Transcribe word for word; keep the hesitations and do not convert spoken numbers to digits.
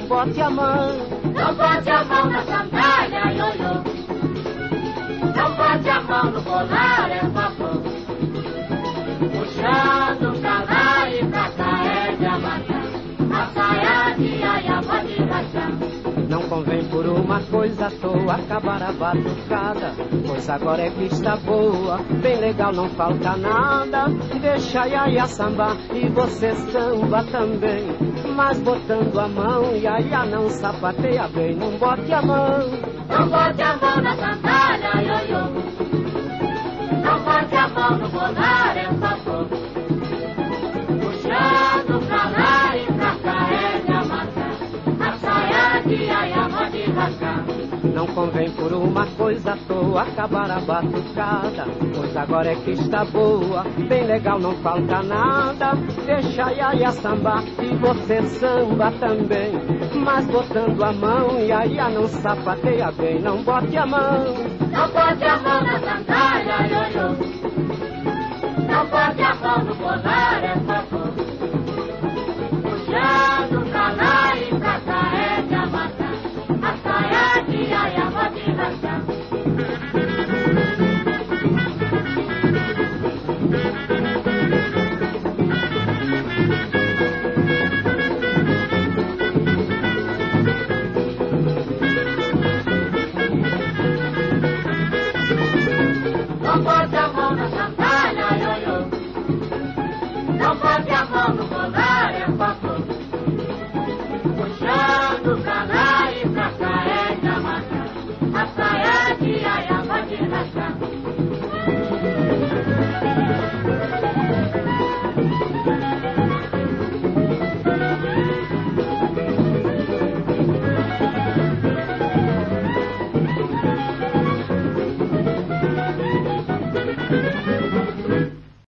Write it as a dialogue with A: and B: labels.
A: bote a mão.
B: Não bote a mão na sandália, ioiô. Não bote a mão no colar, é vapor. Puxando pra lá e pra cá é de amacar. A saia de aia pode rachar.
A: Não convém por uma coisa à toa acabar a batucada, pois agora é que está boa, bem legal, não falta nada. Deixa a iaia sambar e você samba também, mas botando a mão, iaia não sapateia bem. Não bote a mão.
B: Não bote a mão na sandália, ioiô. Não bote a mão no colar, é vapor. Puxando pra lá e pra cá é de amacar. A saia de aia pode rasgar.
A: Não convém por uma coisa à toa acabar a batucada, pois agora é que está boa, bem legal, não falta nada. Deixa a iaia sambar e você samba também, mas botando a mão, iaia não sapateia bem. Não bote a mão.
B: Não bote a mão na sandália, ioiô. Não bote a mão no colar, é